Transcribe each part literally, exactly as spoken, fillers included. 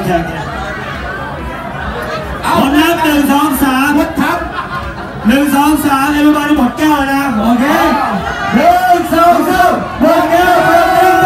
เคเอานับหนึ่งสองสามวัดทับหนึ่งสองสามเอเวอร์บาร์หมดแก้วนะโอเคหนึ่งสองสามหมดแก้วหมดแก้ว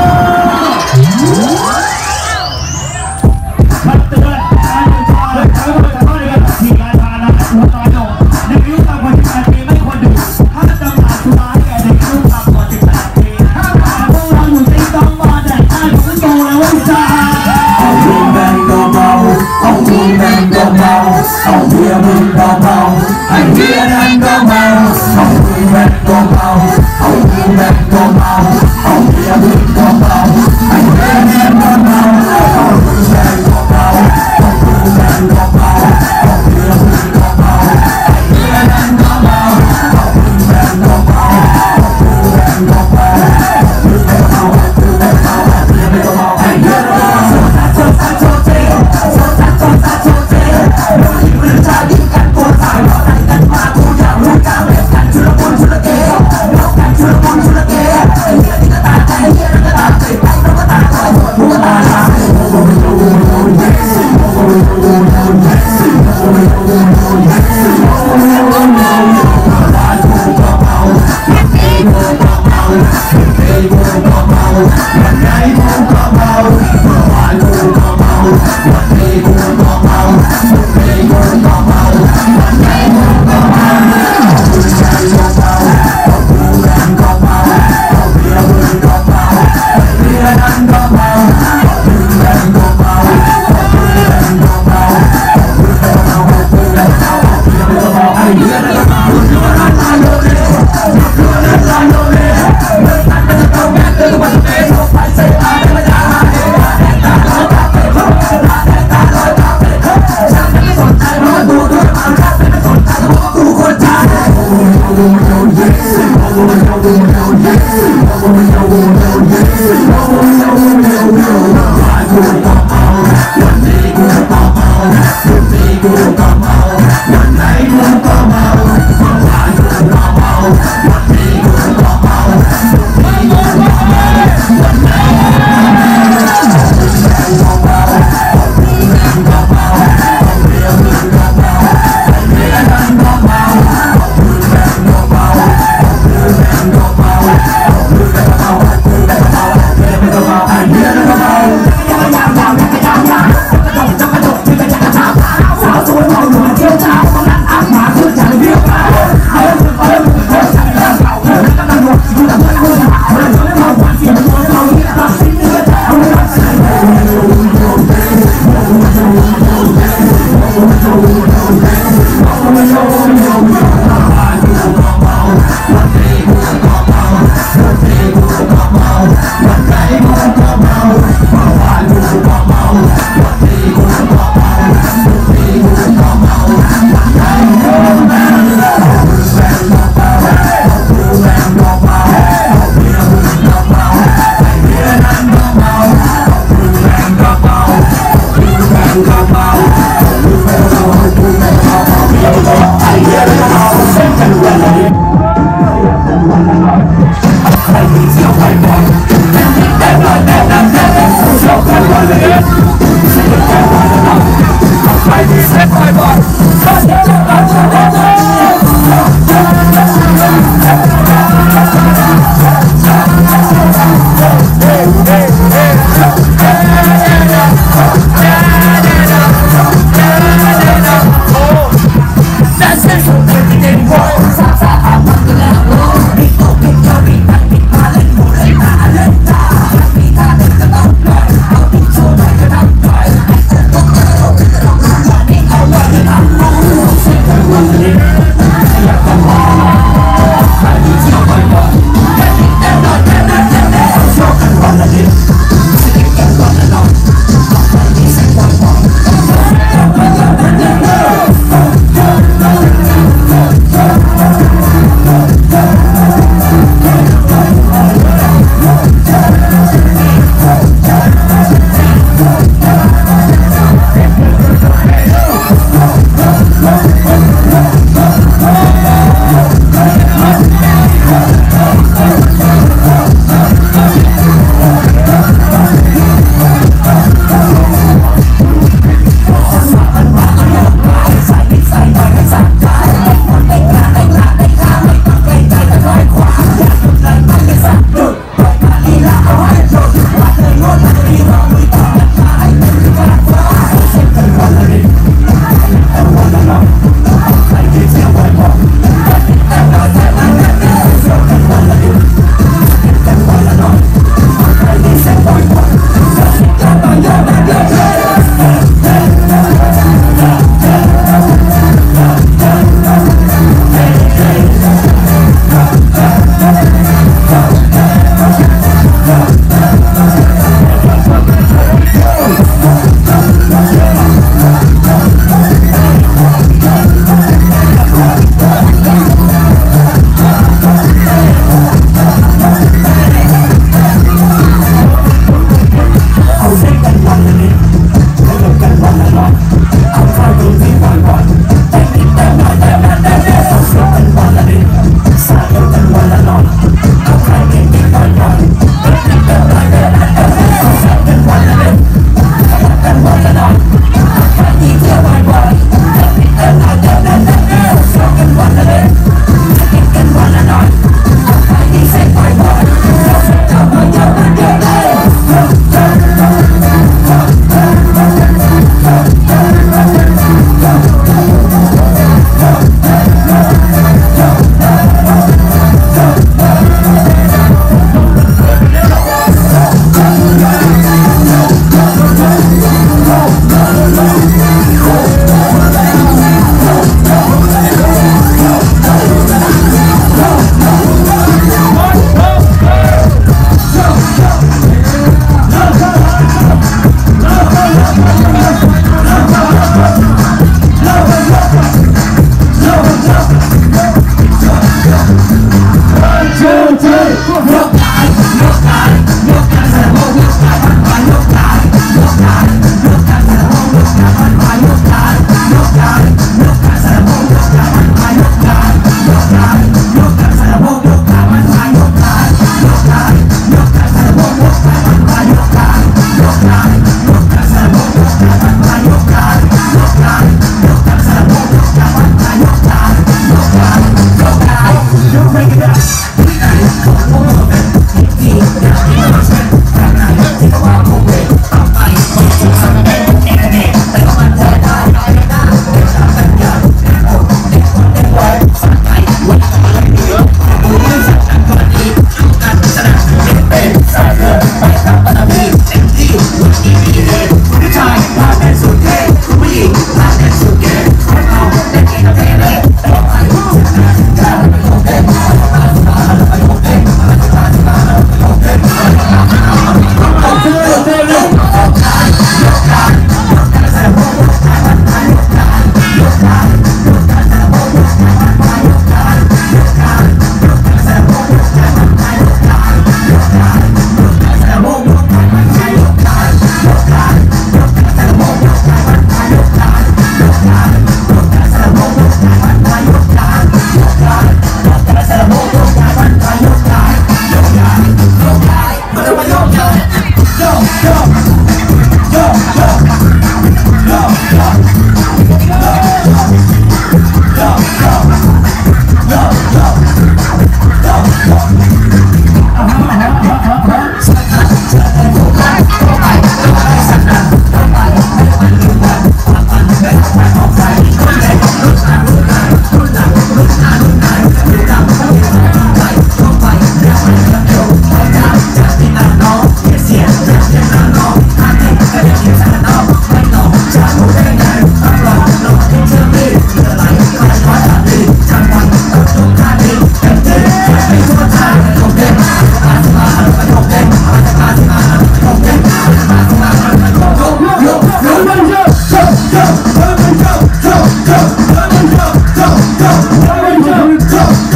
ขัดเตือนการเดินทางและใช้บริการในการขี่การพานะหัวตายโดนในอายุต่ำกว่าสิบแปดปีไม่ควรดื่มถ้าจำหน่ายสุราให้แก่เด็กอายุต่ำกว่าสิบแปดปีถ้าพวกเราอยู่ติ๊กต๊อกมาแดกได้ผมก็โตแล้วว่าจ้าเอาดูแมงก็เมาเอาดูแมงก็เมาเอาเบียร์มึงก็เมาไอ้เบียร์นั่นก็เมาเอาดูแมงก็เมาเอาดูแมงก็เมาเอาเบียร์มึงก็เมาไอ้เบียร์นั่นก็เมาเอาดูแมงก็เมาเอาดูแมงก็เมาเอาเบียร์มึงก็เมาไอ้เบียร์นั่นก็เมาเอาดูแมงก็เมาเอาดูแมงก็เมาเอาดูแมงก็เมาเอาดูแมงก็เมาเอาเบียร์มึงก็เมาไอ้เบียร์นั่นก็เมาโซซัดโซซัดโซเจโซซัดโซซัดโซเจเราหยิบปืนจะยิงกันตัวตายเราไหนกันมากูอยากรู้จักเล่นกันชุลมุนชุลเกยกกันชุลมุนชุลเกยไอ้เหี้ยนี่ก็ตายไอ้เหี้ยนั่นก็ตายไปไปเราก็ตายต่อยหมดกูก็ตายละ We'll be right back.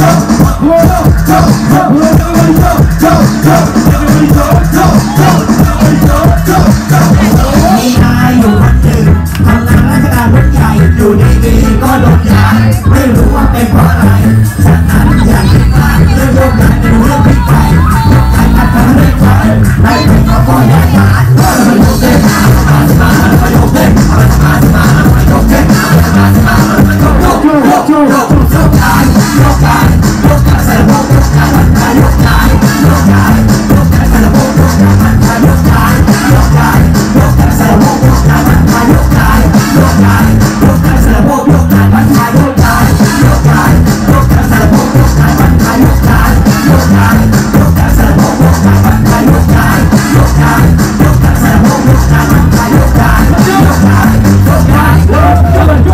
มีนายอยู่คนหนึ่งทำงานราชการรุ่นใหญ่อยู่ดีๆก็โดนย้ายไม่รู้ว่าเป็นเพราะอะไรฉะนั้นอย่าคิดมากเรื่องโยกย้ายเป็นเรื่องที่ไกลยกย้ายมาทำให้ไกลได้เป็นเพราะพ่อย้ายย้ายมาโยกเด้งมาสมามาโยกเด้งมาสมามาโยกเด้งมาสมามาโยกโยกโยกโยกโยกโยกย้ายโยกย้ายโยกย้ายใส่ระบบโยกย้ายมันมาโยกย้ายโยกย้ายโยกย้ายใส่ระบบโยกย้ายมันมาโยกย้ายโยกย้ายโยกย้ายใส่ระบบโยกย้ายมันมาโยกย้ายโยกย้ายโยกย้ายใส่ระบบโยกย้ายมันมาโยกย้ายโยกย้ายโยกย้ายใส่ระบบโยกย้ายมันมาโยกย้ายโยกย้ายโยกย้ายใส่ระบบโยกย้ายมันมาโยกย้ายโยกย้ายโยกย้ายใส่ระบบโยกย้ายมันมาโยกย้ายโยกย้ายโยกย้ายโยกย้าย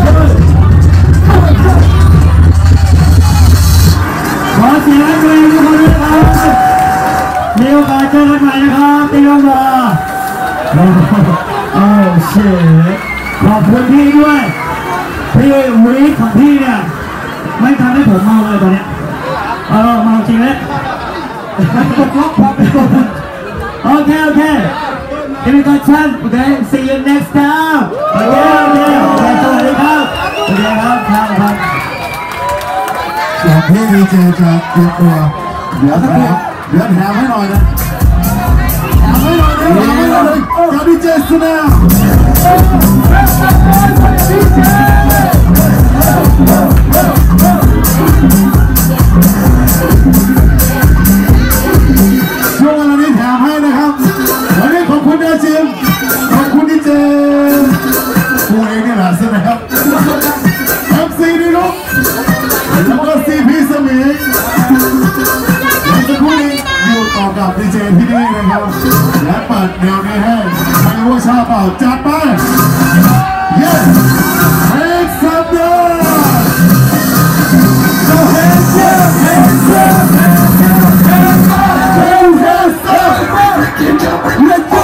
ขอเสียงด้วยทุกคนด้วยครับมีโอกาสเจอกันใหม่นะครับที่โรงพยาบาลโอ้เชี่ยขอบคุณพี่ด้วยพี่วีคของพี่เนี่ยไม่ทำให้ผมเมาเลยตอนนี้เออเมาจริงเลยมันกดล็อกความเป็นคนโอเคโอเคกินก่อนชั้นโอเค see you next time โอเคโอเคโอเคสวัสดีครับโอเคครับครับครับส่วนพี่ดีเจจะเตรียมตัวเดี๋ยวแถมเดี๋ยวแถมให้หน่อยนะแถมให้หน่อยนะแถมให้หน่อยเลยกับดีเจสแนลช่วงเวลานี้แถมให้นะครับวันนี้ขอบคุณดีเจขอบคุณดีเจผู้เองนี่แหละใช่ไหมครับเอฟซีดีลุกแล้วก็ซีพีสมิงและจะคุยอยู่ต่อกับดีเจที่นี่นะครับและเปิดแนวนี้ให้ไม่รู้ว่าชอบเปล่าจัดไป yes make some noise go ahead yeah make some let's go